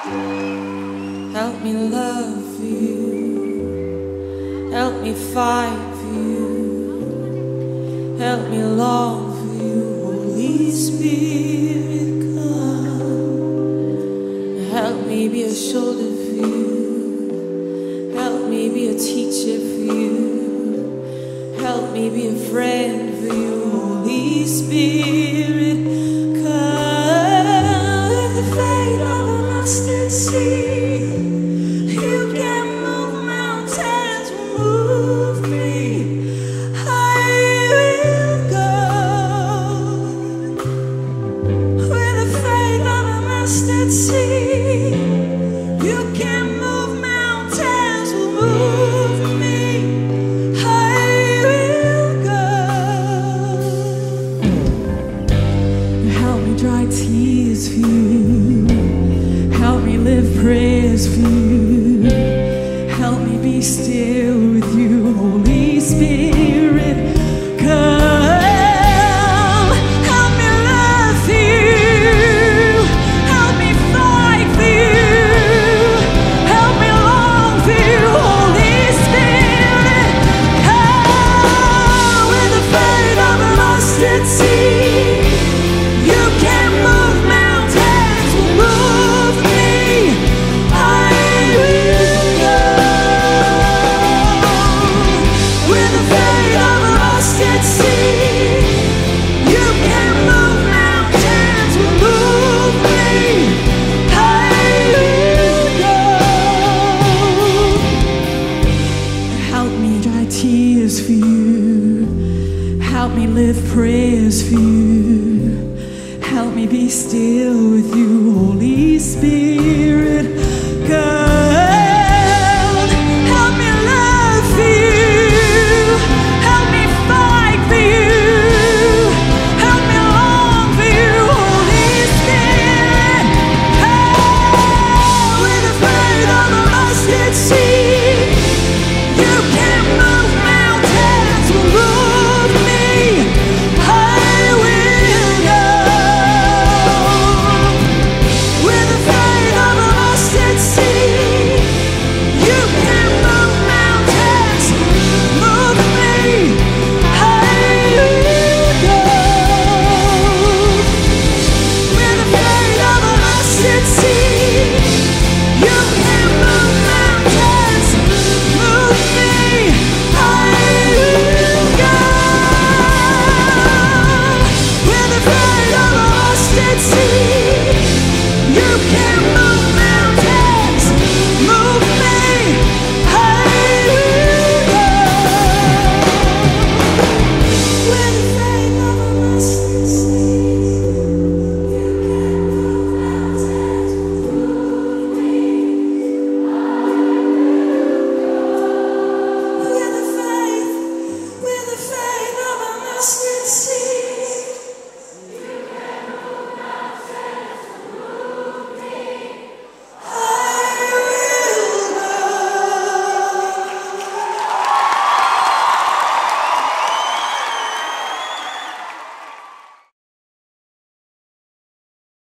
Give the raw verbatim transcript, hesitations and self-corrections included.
Help me love you. Help me fight for you. Help me long for you. Holy Spirit, come. Help me be a shoulder for you. Help me be a teacher for you. Help me be a friend for you. Holy Spirit, come. With the faith of a mustard seed, you can move mountains, move me. I will go. With the faith of a mustard seed, you can move mountains, move me. I will go. Help me dry tears for you. Help me live prayers for you. Help me be still with you, Holy Spirit. Come, help me love you. Help me fight for you. Help me long for you, Holy Spirit. Come with the faith of a mustard seed. You can move mountains, move me. I will go. With the faith of a mustard seed, you can move mountains, move me. I will go. Help me dry tears for you. Help me live prayers for you. Help me be still with you, Holy Spirit. Come, help me love you. Help me fight for you. Help me long for you, Holy Spirit. Come with the faith of a mustard seed. You can move mountains, move me. I will go. With the faith of a mustard seed, you can move mountains, move me. I will go. With the faith of a mustard seed, you can move mountains, move me. I will go. With the faith of a mustard seed.